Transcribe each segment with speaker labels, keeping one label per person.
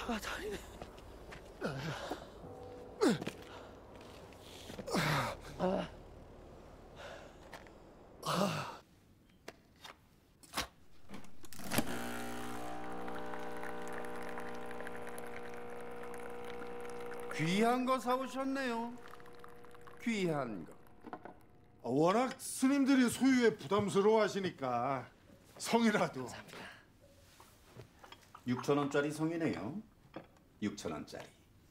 Speaker 1: 차가 다니네.
Speaker 2: 귀한 거 사오셨네요. 귀한 거.
Speaker 3: 워낙 스님들이 소유에 부담스러워하시니까 성이라도.
Speaker 2: 6,000원짜리 성이네요. 6,000원짜리.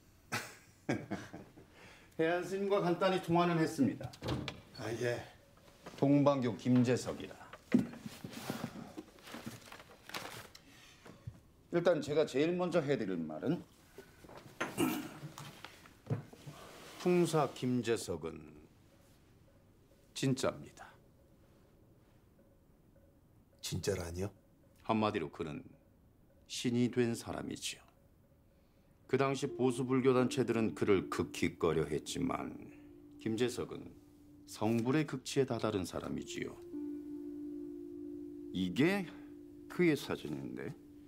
Speaker 2: 해안 스님과 간단히 통화는 했습니다.
Speaker 3: 아, 예.
Speaker 2: 동방교 김재석이라. 일단 제가 제일 먼저 해드릴 말은 풍사 김재석은 진짜입니다.
Speaker 3: 진짜라니요?
Speaker 2: 한마디로 그는 신이 된 사람이지요. 그 당시 보수 불교 단체들은 그를 극히 꺼려했지만 김재석은 성불의 극치에 다다른 사람이지요. 이게 그의 사진인데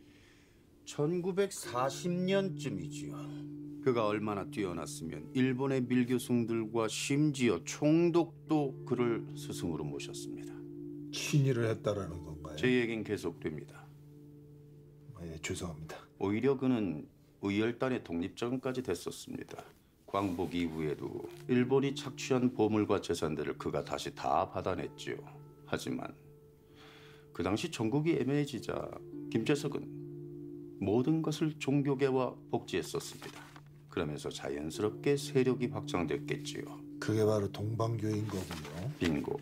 Speaker 2: 1940년쯤이지요. 그가 얼마나 뛰어났으면 일본의 밀교승들과 심지어 총독도 그를 스승으로 모셨습니다.
Speaker 3: 친일을 했다라는 건가요?
Speaker 2: 제 얘긴 계속됩니다.
Speaker 3: 예, 죄송합니다.
Speaker 2: 오히려 그는 의열단의 독립정까지 됐었습니다. 광복 이후에도 일본이 착취한 보물과 재산들을 그가 다시 다 받아냈지요. 하지만 그 당시 전국이 애매해지자 김재석은 모든 것을 종교계와 복지했었습니다. 그러면서 자연스럽게 세력이 확장됐겠지요.
Speaker 3: 그게 바로 동방교인 거군요.
Speaker 2: 빙고.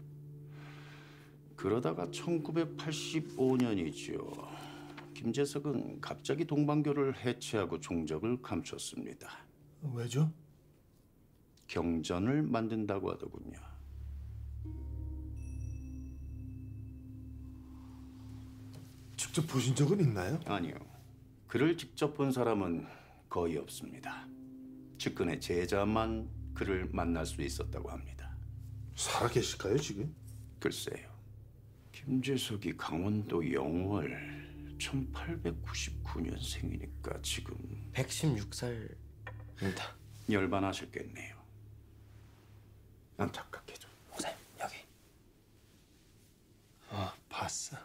Speaker 2: 그러다가 1985년이지요. 김재석은 갑자기 동방교를 해체하고 종적을 감췄습니다.
Speaker 3: 왜죠?
Speaker 2: 경전을 만든다고 하더군요.
Speaker 3: 직접 보신 적은 있나요?
Speaker 2: 아니요. 그를 직접 본 사람은 거의 없습니다. 측근의 제자만 그를 만날 수 있었다고 합니다.
Speaker 3: 살아계실까요, 지금?
Speaker 2: 글쎄요. 김재석이 강원도 영월 1899년생이니까 지금
Speaker 1: 116살입니다.
Speaker 2: 열반하셨겠네요. 안타깝게도.
Speaker 1: 목사님, 여기.
Speaker 3: 봤어.